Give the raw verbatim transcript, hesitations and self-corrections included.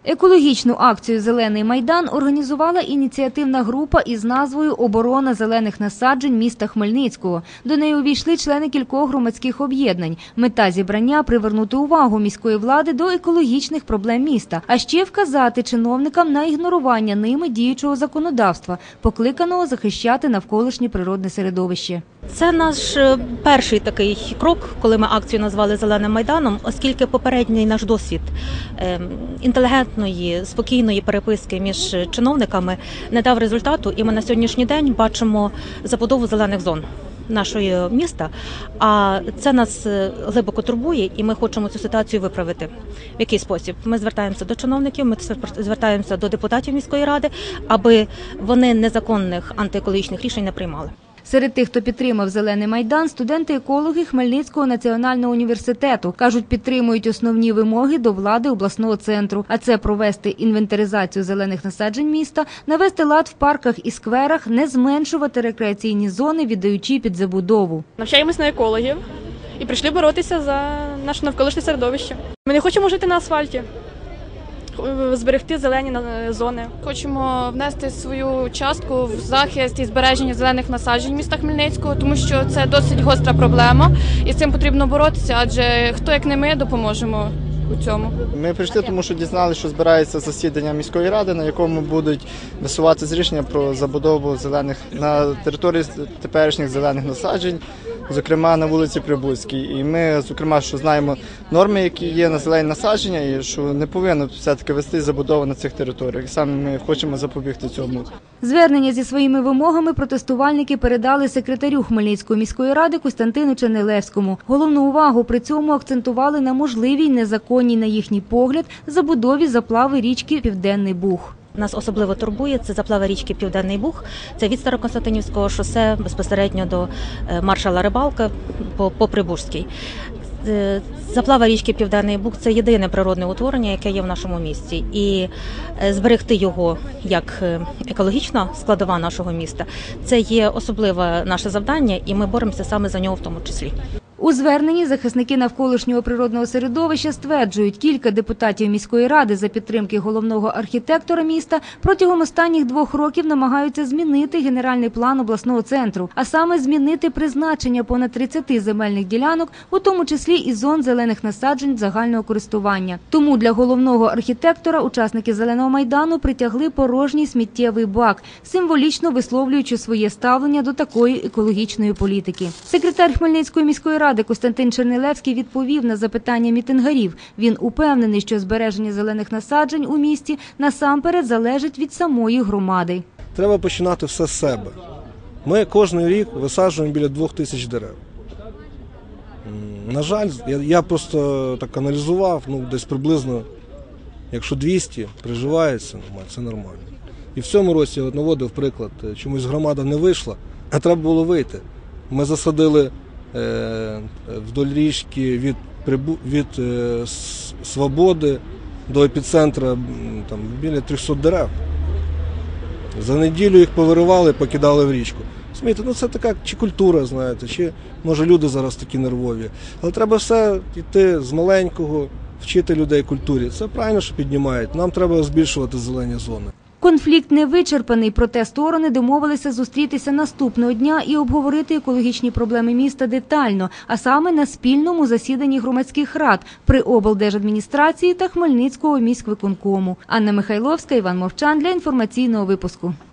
Екологічну акцію «Зелений Майдан» організувала ініціативна група із назвою «Оборона зелених насаджень міста Хмельницького». До неї увійшли члени кількох громадських об'єднань. Мета зібрання – привернути увагу міської влади до екологічних проблем міста, а ще вказати чиновникам на ігнорування ними діючого законодавства, покликаного захищати навколишнє природне середовище. Це наш перший такий крок, коли ми акцію назвали «Зеленим Майданом», оскільки попередній наш досвід інтелігентної, спокійної переписки між чиновниками не дав результату, і ми на сьогоднішній день бачимо забудову зелених зон нашого міста, а це нас глибоко турбує, і ми хочемо цю ситуацію виправити. В який спосіб? Ми звертаємося до чиновників, ми звертаємося до депутатів міської ради, аби вони незаконних антиекологічних рішень не приймали. Серед тих, хто підтримав «Зелений Майдан» – студенти-екологи Хмельницького національного університету. Кажуть, підтримують основні вимоги до влади обласного центру. А це провести інвентаризацію зелених насаджень міста, навести лад в парках і скверах, не зменшувати рекреаційні зони, віддаючи під забудову. Навчаємось на екологів і прийшли боротися за наше навколишнє середовище. Ми не хочемо жити на асфальті. Зберегти зелені зони. Хочемо внести свою частку в захист і збереження зелених насаджень міста Хмельницького, тому що це досить гостра проблема і з цим потрібно боротися, адже хто як не ми допоможемо у цьому. Ми прийшли, тому що дізналися, що збирається засідання міської ради, на якому будуть висуватися рішення про забудову зелених на території теперішніх зелених насаджень, зокрема на вулиці Прибузькій. І ми, зокрема, що знаємо норми, які є на зелені насадження, і що не повинно все-таки вести забудову на цих територіях. Саме ми хочемо запобігти цьому. Звернення зі своїми вимогами протестувальники передали секретарю Хмельницької міської ради Костянтину Чернилевському. Головну увагу при цьому акцентували на можливій незаконній, на їхній погляд, забудові заплави річки Південний Буг. Нас особливо турбує це заплава річки Південний Буг, це від Староконстантинівського шосе безпосередньо до маршала Рибалка по, по Прибузькій. Заплава річки Південний Буг – це єдине природне утворення, яке є в нашому місті. І зберегти його як екологічна складова нашого міста – це є особливе наше завдання, і ми боремося саме за нього в тому числі. У зверненні захисники навколишнього природного середовища стверджують, кілька депутатів міської ради за підтримки головного архітектора міста протягом останніх двох років намагаються змінити генеральний план обласного центру, а саме змінити призначення понад тридцяти земельних ділянок, у тому числі і зон зелених насаджень загального користування. Тому для головного архітектора учасники «Зеленого Майдану» притягли порожній сміттєвий бак, символічно висловлюючи своє ставлення до такої екологічної політики. Секретар Хмельницької міської ради Костянтин Чернилевський відповів на запитання мітингарів. Він упевнений, що збереження зелених насаджень у місті насамперед залежить від самої громади. Треба починати все з себе. Ми кожен рік висаджуємо біля двох тисяч дерев. На жаль, я, я просто так аналізував, ну десь приблизно, якщо двісті приживається, це нормально. І в цьому році я наводив приклад, чомусь громада не вийшла, а треба було вийти. Ми засадили вдоль річки від, від е, Свободи до епіцентра там, біля трьохсот дерев. За неділю їх повиривали, покидали в річку. Смієте, ну це така чи культура, знаєте, чи може люди зараз такі нервові. Але треба все йти з маленького, вчити людей культурі. Це правильно, що піднімають. Нам треба збільшувати зелені зони. Конфлікт не вичерпаний, проте сторони домовилися зустрітися наступного дня і обговорити екологічні проблеми міста детально, а саме на спільному засіданні громадських рад при облдержадміністрації та Хмельницького міськвиконкому. Анна Михайловська, Іван Мовчан для інформаційного випуску.